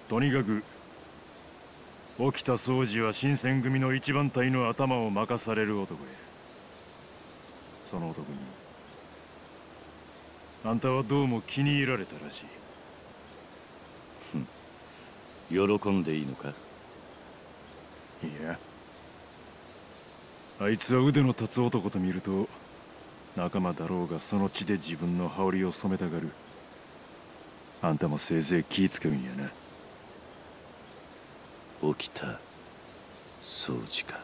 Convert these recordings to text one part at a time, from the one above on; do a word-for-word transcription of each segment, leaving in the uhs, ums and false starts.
とにかく沖田総司は新選組の一番隊の頭を任される男や。その男にあんたはどうも気に入られたらしい。 喜んでいいのか？ いや、あいつは腕の立つ男と見ると仲間だろうがその血で自分の羽織を染めたがる。あんたもせいぜい気ぃ使うんやな。 沖田総司か。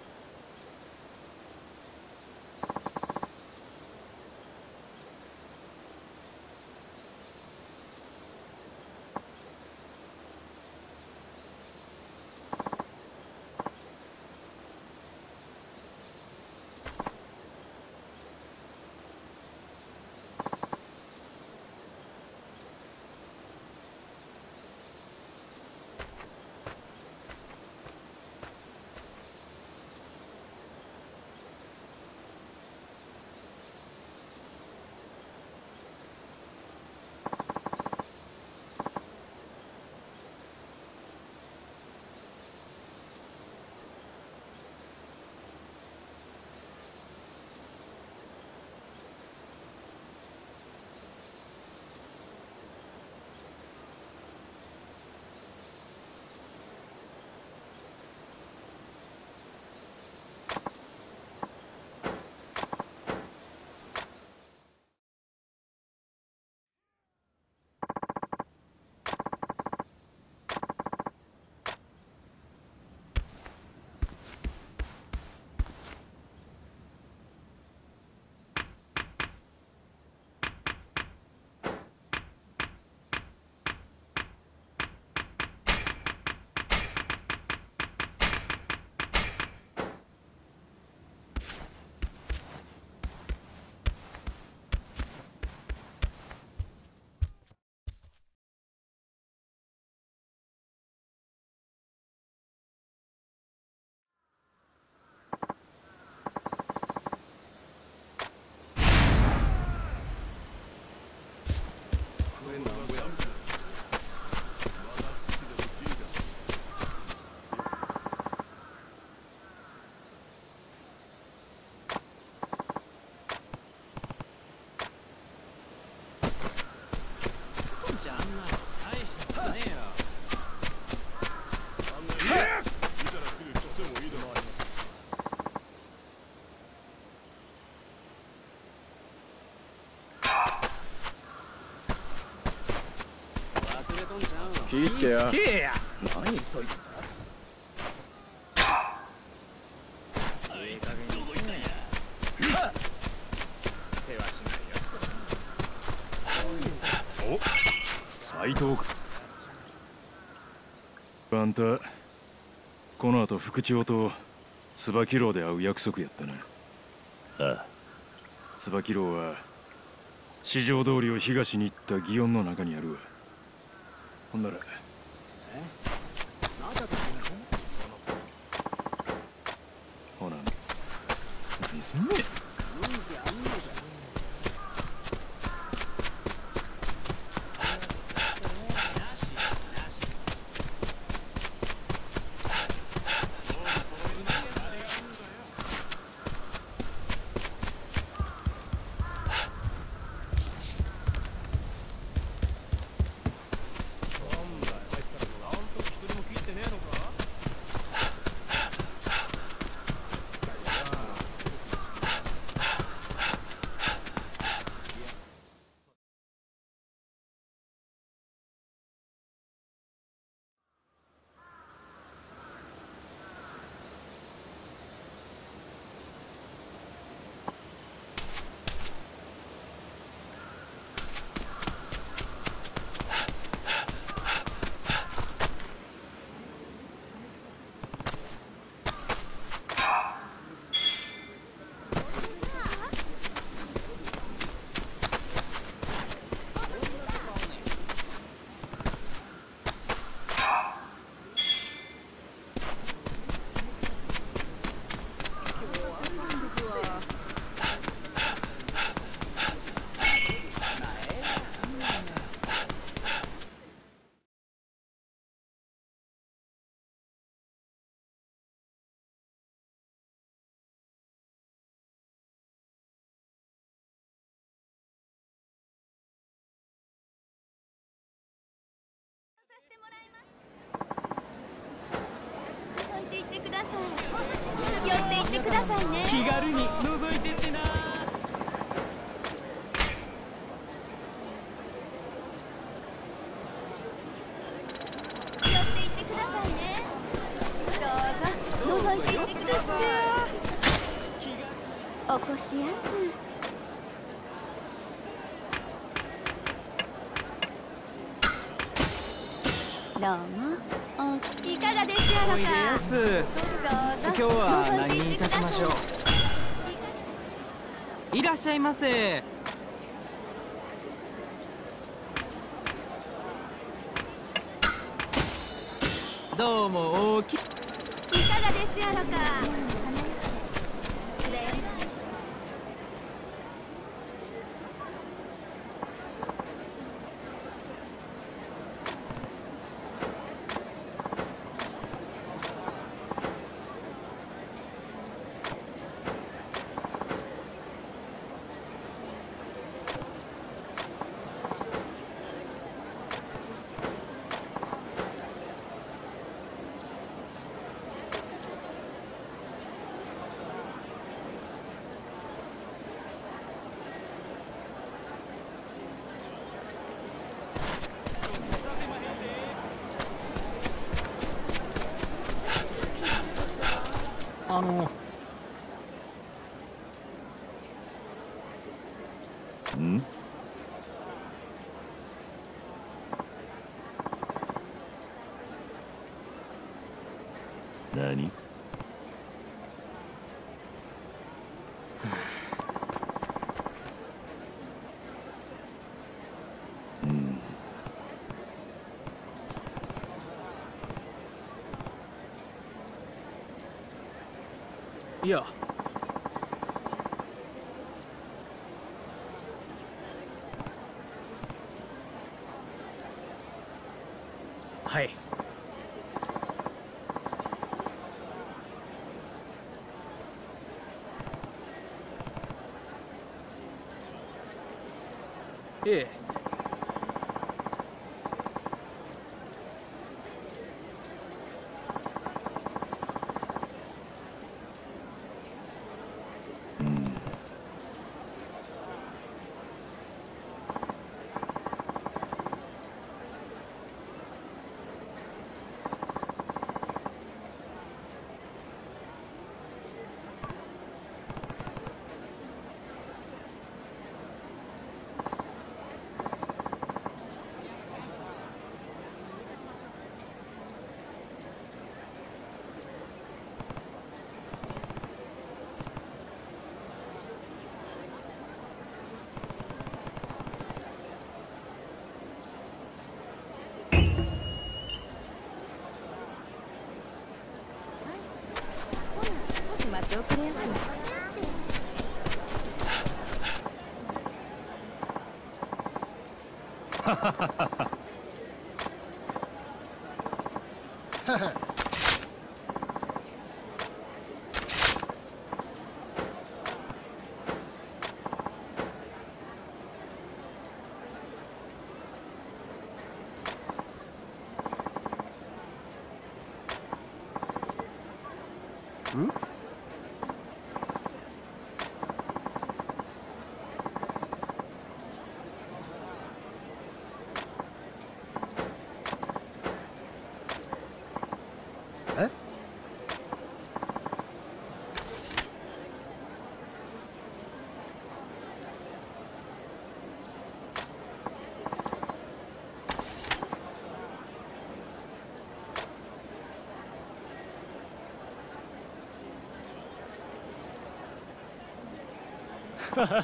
気ぃつけや。 何そいつ。 お、斎藤君。あんたこの後副長と椿楼で会う約束やったな。 ああ。 椿楼は四条通りを東に行った祇園の中にあるわ。ほんならほな何すんねん。 ださい。寄っていってくださいね。 気軽に覗いてってな。 寄っていってくださいね。どうぞ覗いていってください。おこしやす。どうも。おいかがですやろか。 おいでやす。 どうぞ今日は覗い何にいていってください。 たしましょう。いらっしゃいませ。どうも大きい。 いかがですやろか。 あのん何うんいやはい。ええ。 うん少し待っておくれやす。 え？ はは。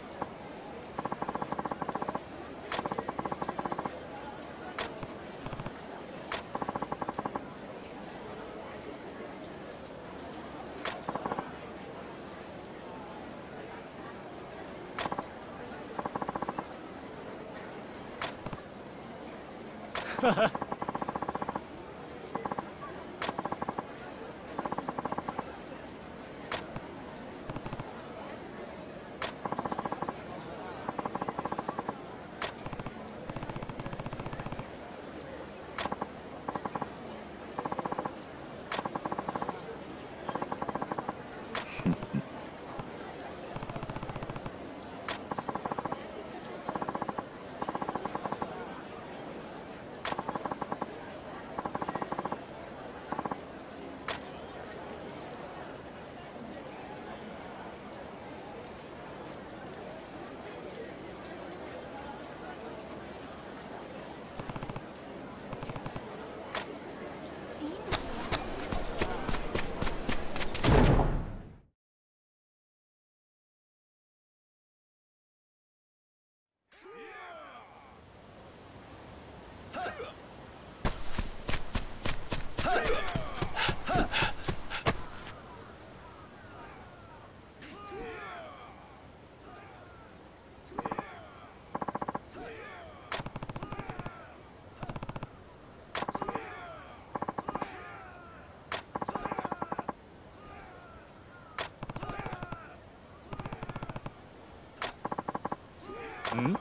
はは。 ん？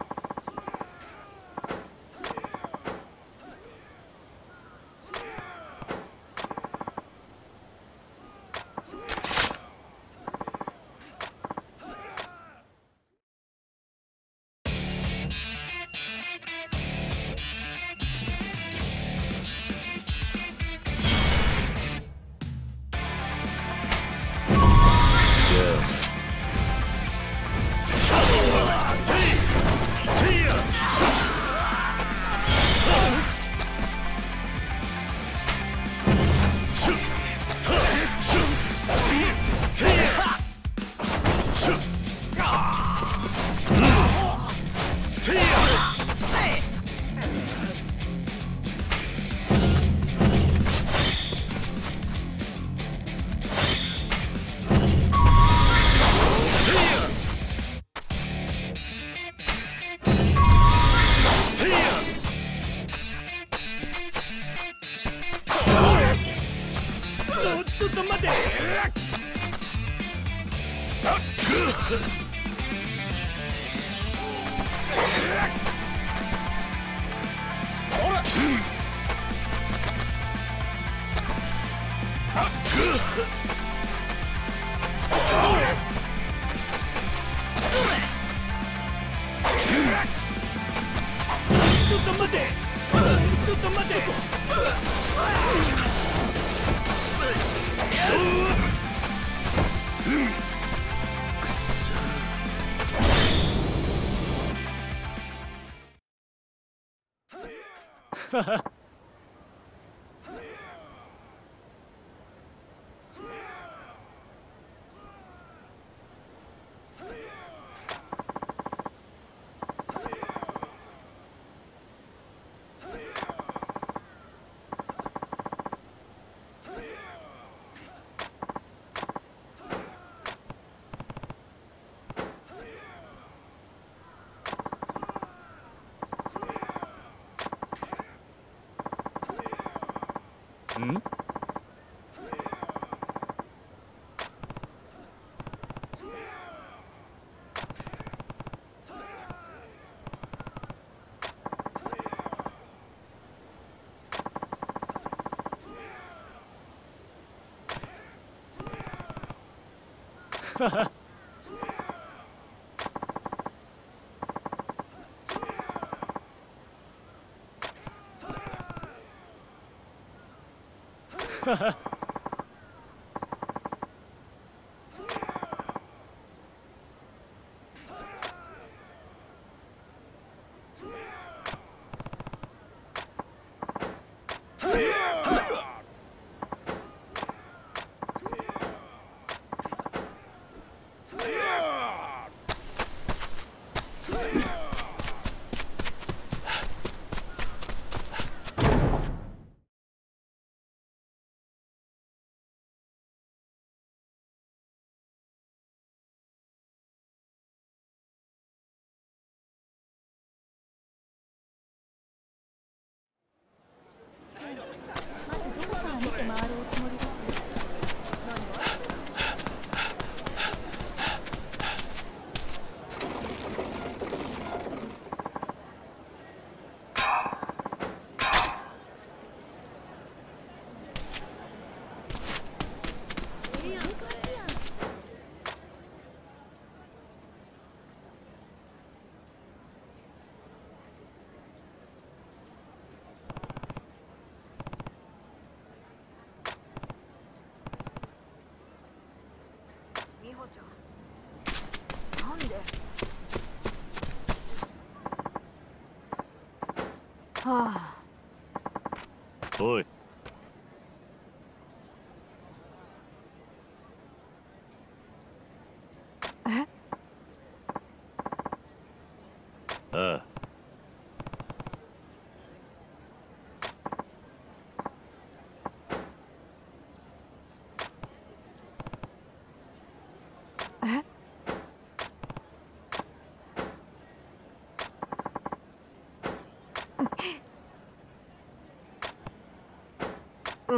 ちょっと待て。ちょっと待て。ちょっと待て。くそ。はは。ん？はは。はは。 まずどこから見て回るおつもりです？美穂ちゃん、なんで？はあ。 おい。 え？ ああ。 うん。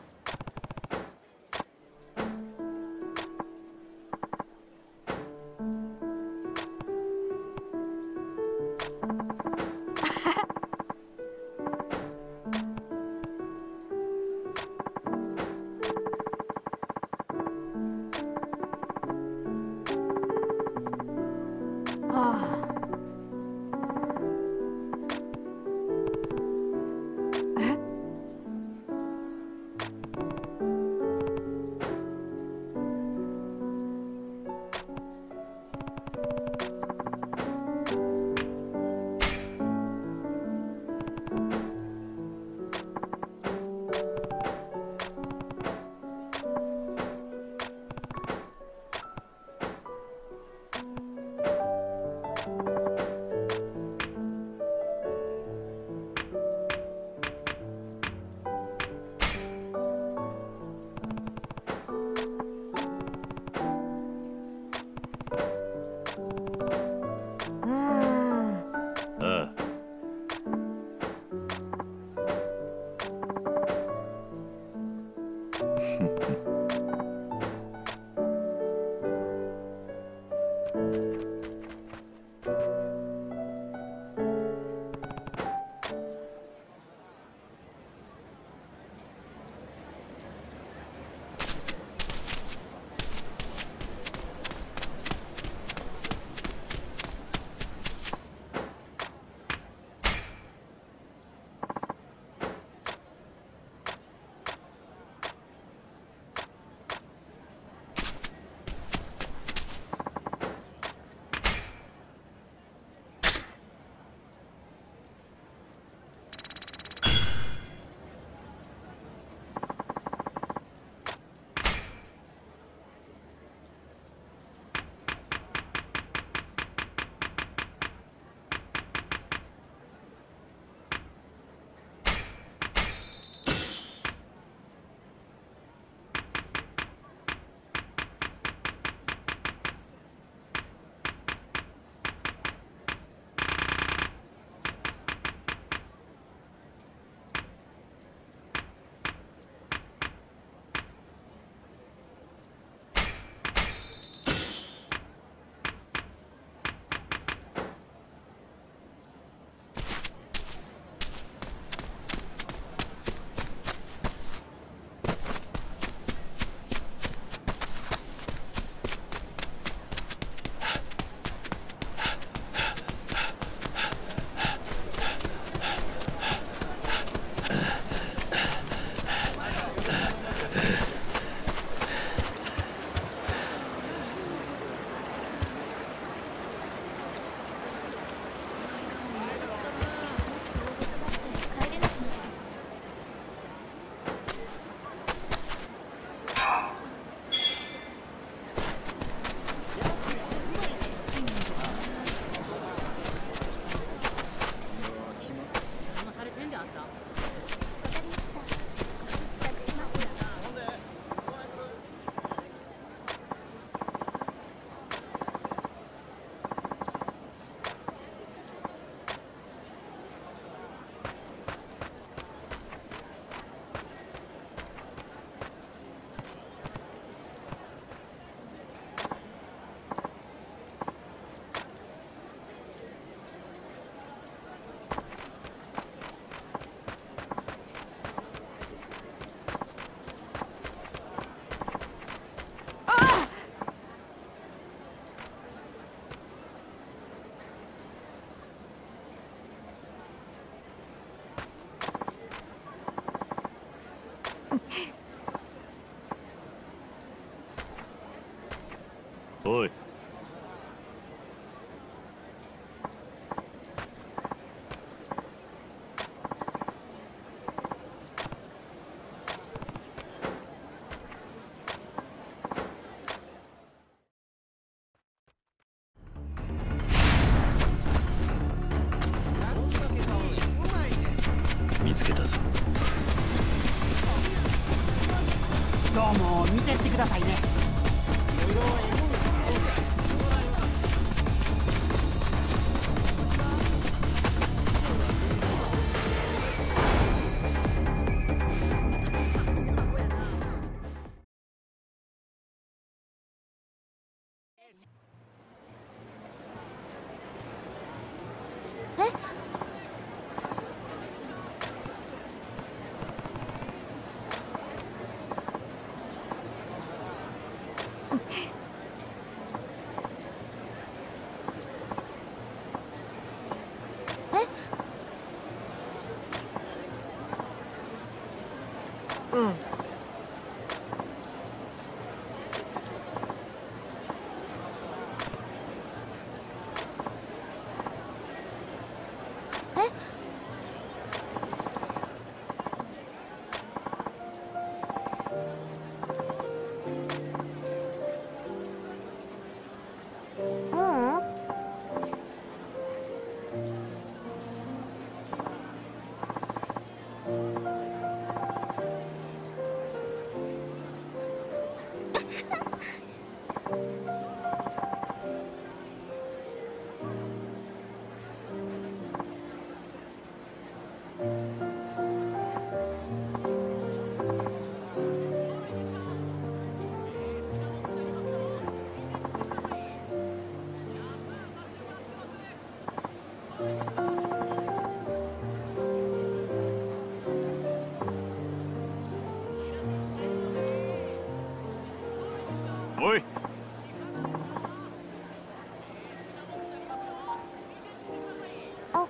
おい。見つけたぞ。 どうも見てってくださいね。 うん。 おい。 あ。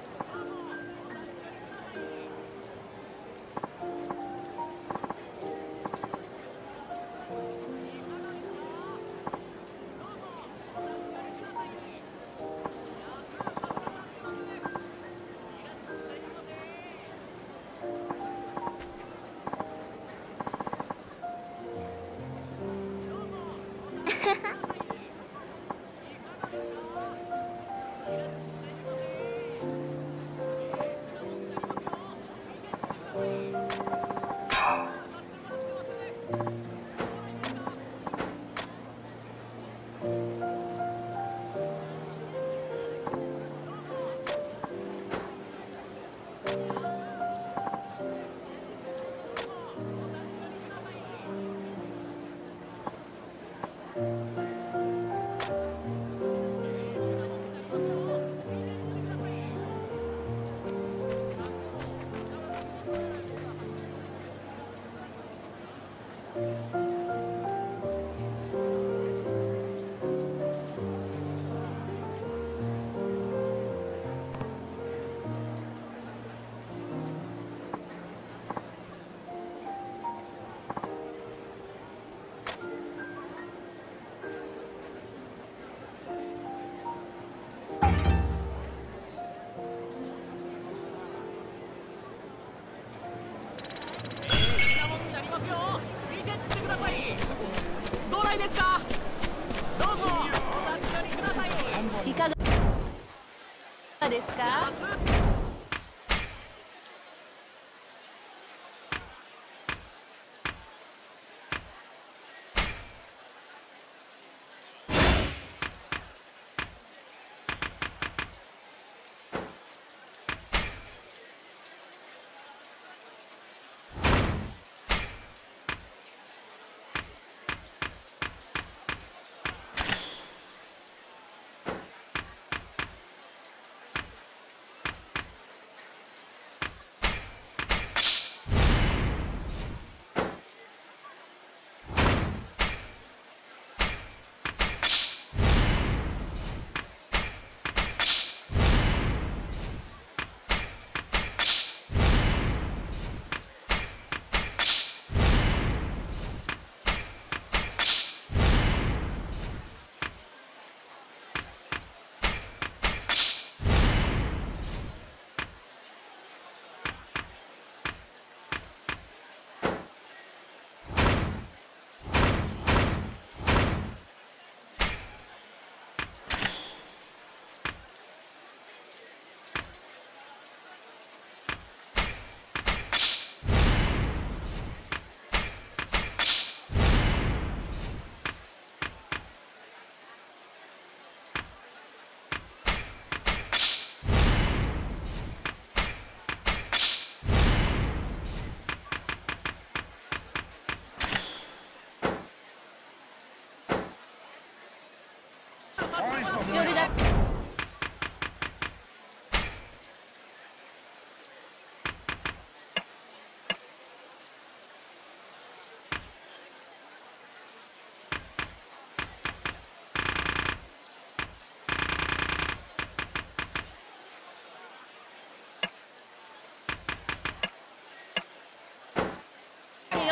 いかがですか？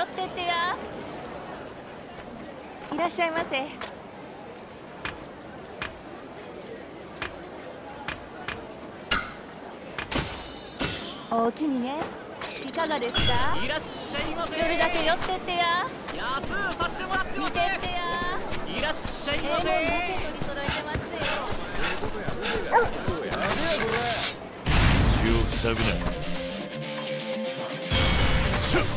寄ってってや。いらっしゃいませ。おおきにね。いかがですか。 いらっしゃいませ。 夜だけ寄ってってや。 安うさせてもらってます。 見てってや。 いらっしゃいええもんだませ。 け取り揃えてますよ。 口を塞ぐな。しゃっ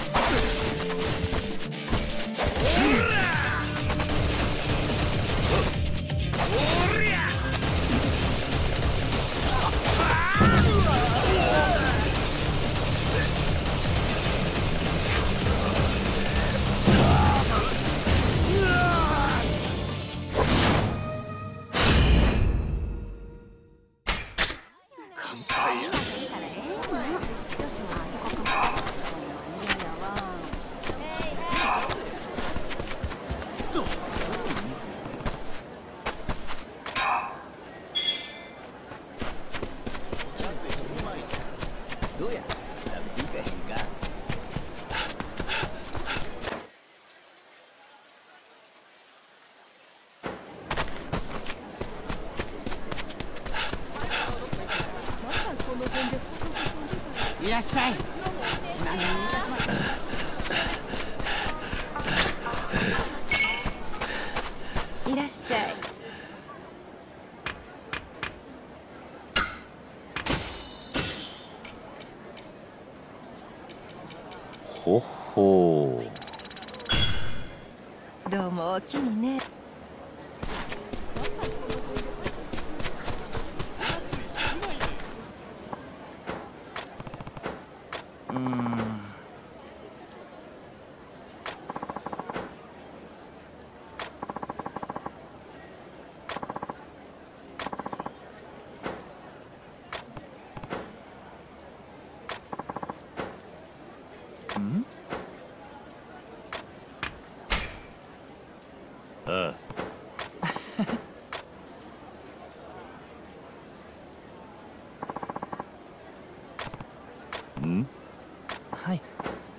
いらっしゃい。何にいたしました。 いらっしゃい。 ほっほー。どうもおおきにね。 ああ。ん？ はい。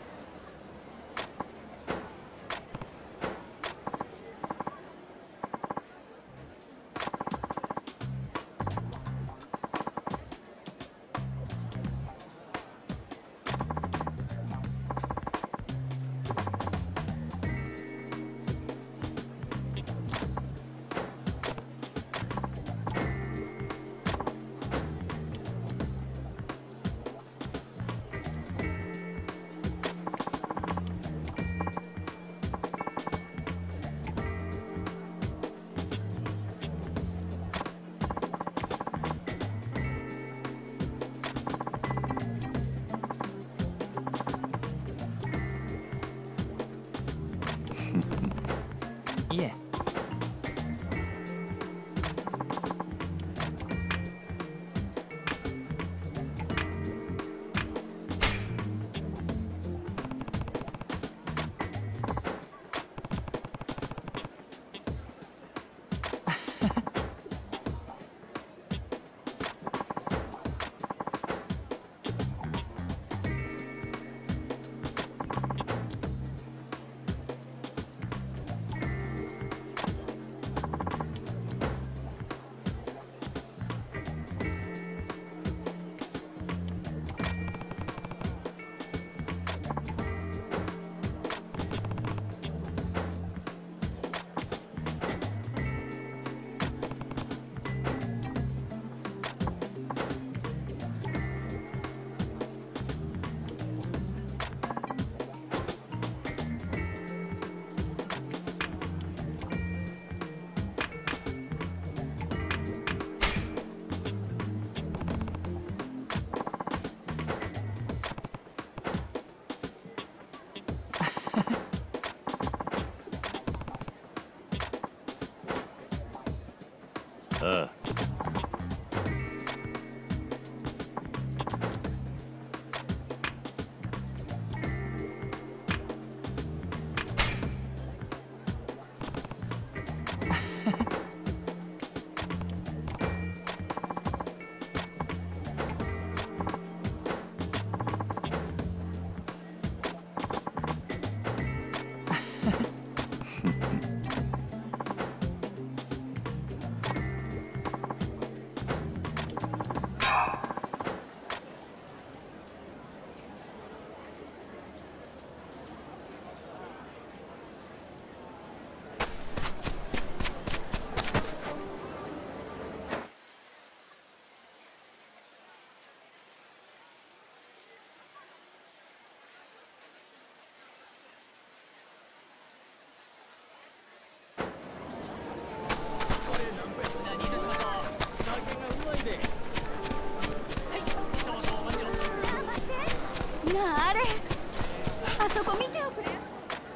いえ。 ああ。 なあ、あれあそこ見ておくれよ。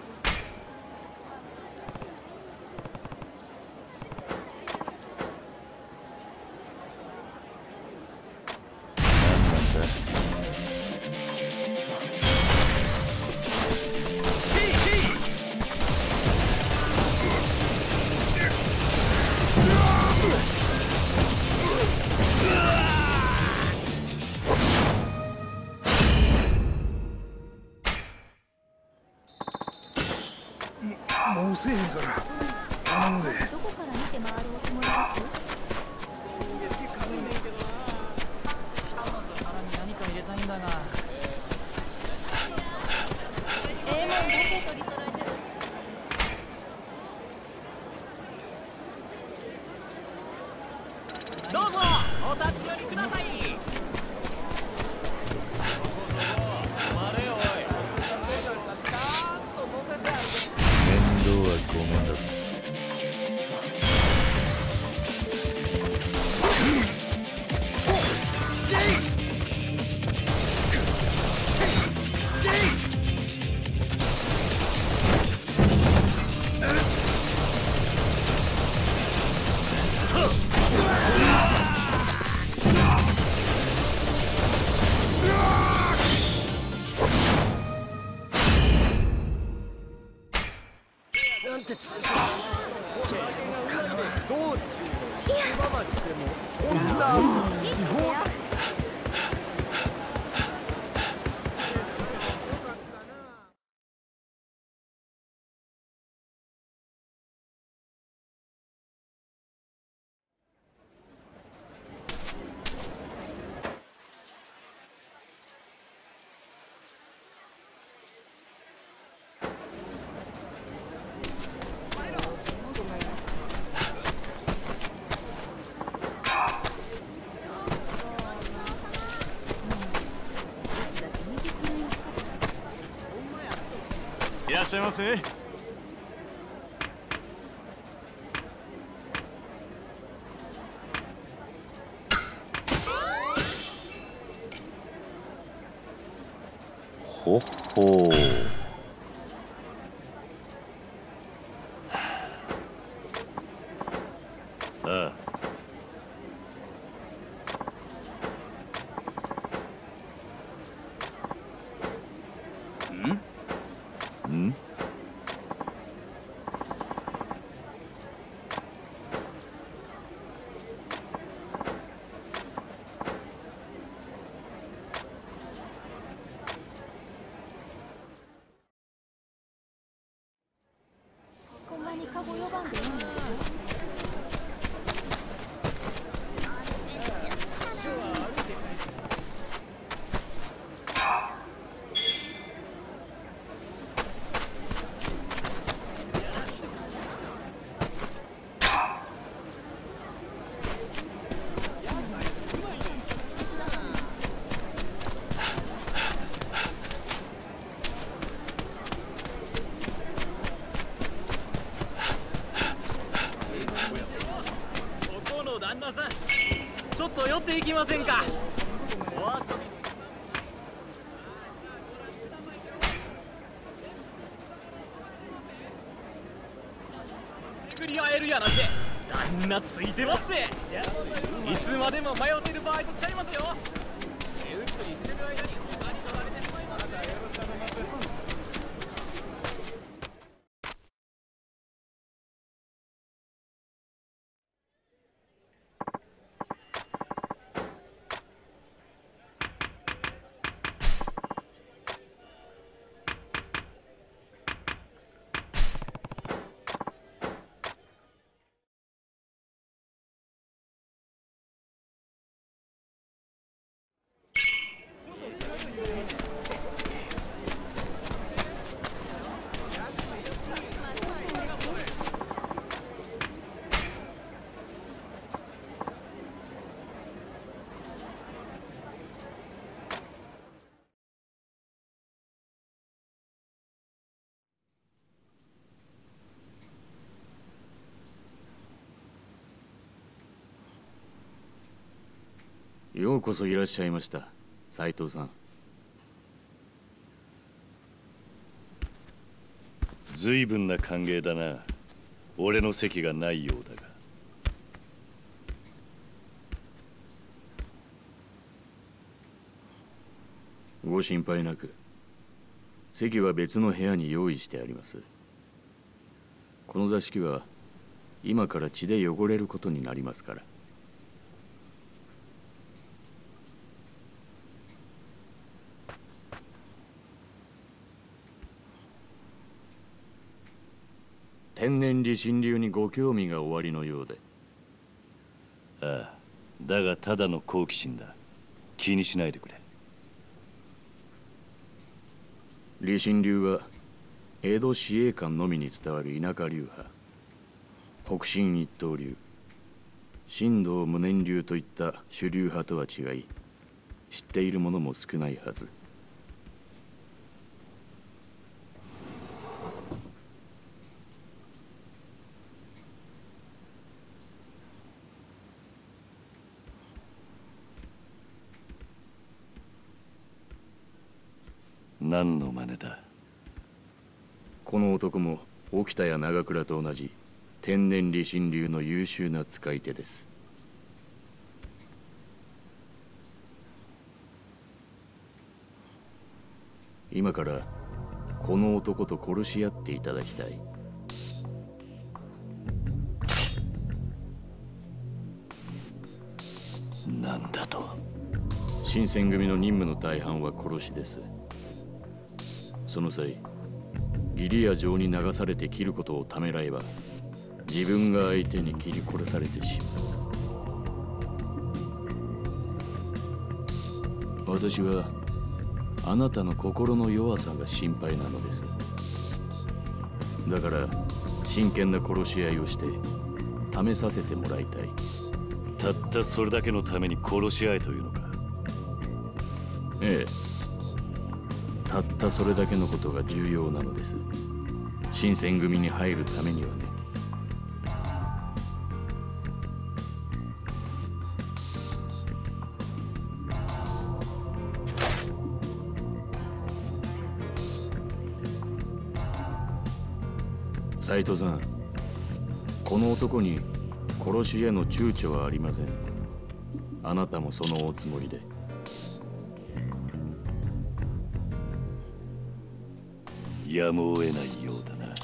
もうせえへんから頼むで。 どこから見て回るおつもりです？ 何か入れたいんだが。 ええもんだけ取り揃えてる。 どうぞお立ち寄りください。 面倒はごめんだぞ。 なんてつ道中宿場町でも女遊びし放題。 いらっしゃいませ。 ほっほー。ああ。ん？ こんなにカゴ呼ばんでいいんですよ。 旦那さん、ちょっと寄っていきませんか。お遊び巡り会えるやなんて旦那ついてますぜ。いつまでも迷ってる場合とちゃいますよ。手移りしてる間に他に取られてしまいますね。 ようこそいらっしゃいました、斉藤さん。 随分な歓迎だな。俺の席がないようだが。 ご心配なく。席は別の部屋に用意してあります。この座敷は今から血で汚れることになりますから。天然理心流にご興味がおありのようで。 ああ、だがただの好奇心だ。気にしないでくれ。 理心流は江戸市営館のみに伝わる田舎流派。北進一刀流、神道無念流といった主流派とは違い、知っている者も少ないはず。 何の真似だ。 この男も沖田や長倉と同じ天然理心流の優秀な使い手です。今からこの男と殺し合っていただきたい。 なんだと。 新選組の任務の大半は殺しです。その際、義理や情に流されて切ることをためらえば、自分が相手に切り殺されてしまう。私はあなたの心の弱さが心配なのです。だから真剣な殺し合いをして試させてもらいたい。 たったそれだけのために殺し合えというのか。 ええ、たったそれだけのことが重要なのです。新選組に入るためにはね。斉藤さん、この男に殺しへの躊躇はありません。あなたもそのおつもりで。 やむを得ないようだな。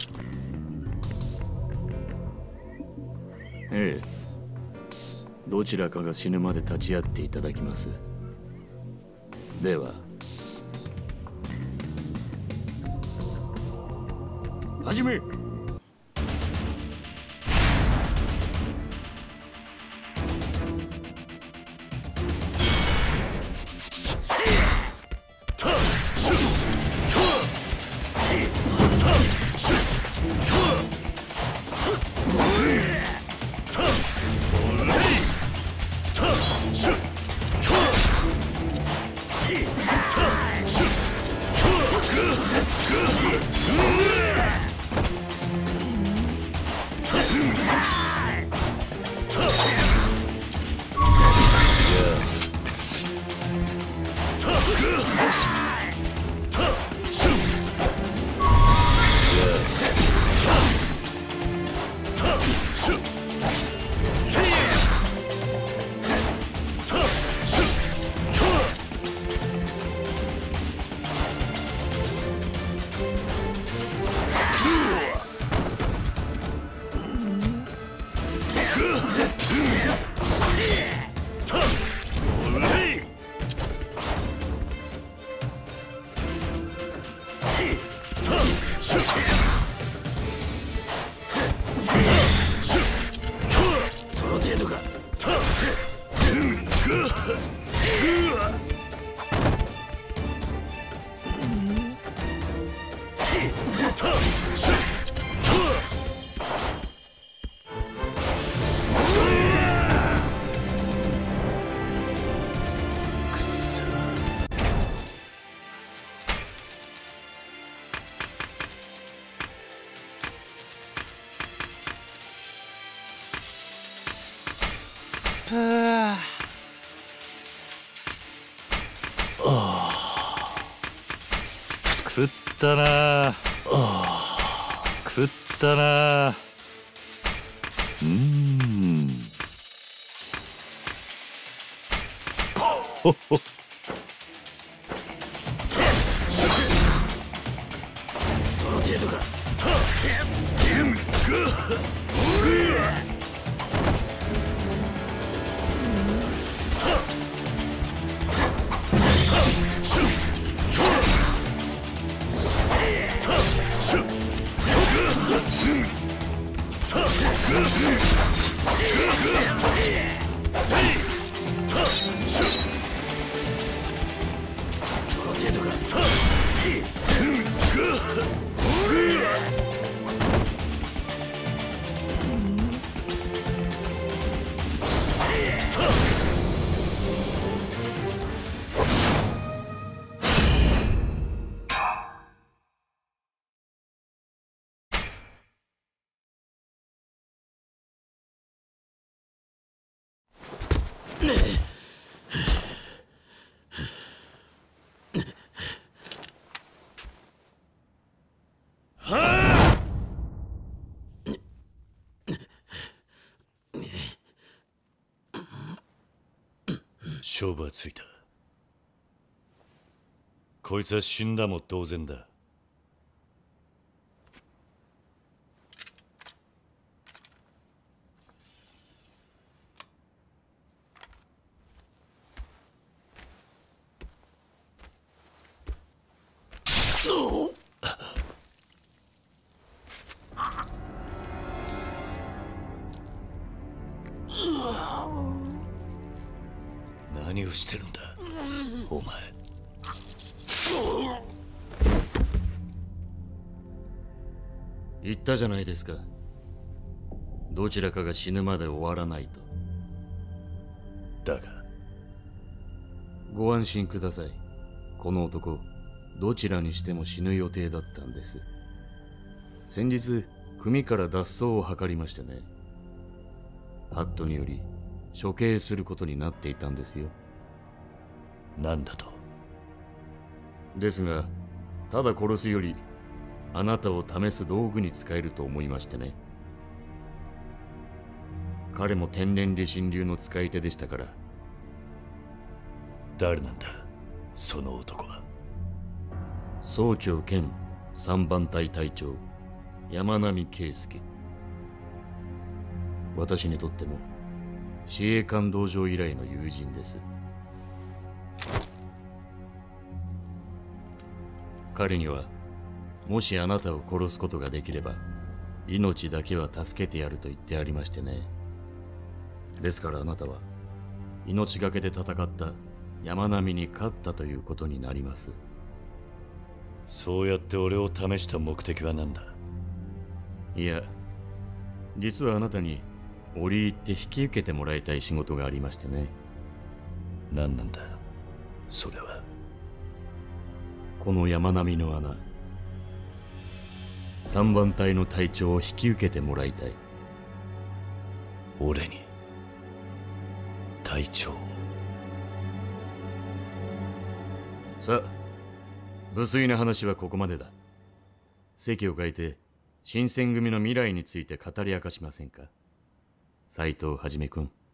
ええ、どちらかが死ぬまで立ち会っていただきます。では始め。 食ったな。 食ったな。うーん。ほほ。 その程度か。その程度か。 勝負はついた。こいつは死んだも同然だ。何をしてるんだお前。 言ったじゃないですか。どちらかが死ぬまで終わらないと。だがご安心ください。この男どちらにしても死ぬ予定だったんです。先日組から脱走を図りましてね。ハットにより処刑することになっていたんですよ。 なんだと。 ですがただ殺すよりあなたを試す道具に使えると思いましてね。彼も天然理心流の使い手でしたから。 誰なんだその男は。 総長兼三番隊隊長山並圭介。私にとっても司令官道場以来の友人です。彼にはもしあなたを殺すことができれば命だけは助けてやると言ってありましてね。ですからあなたは命がけで戦った山並に勝ったということになります。 そうやって俺を試した目的は何だ。 いや、実はあなたに折り入って引き受けてもらいたい仕事がありましてね。 何なんだそれは。 この山並みの穴、三番隊の隊長を引き受けてもらいたい。 俺に隊長を。 さあ、無粋な話はここまでだ。席を変えて新選組の未来について語り明かしませんか、斉藤はじめ君。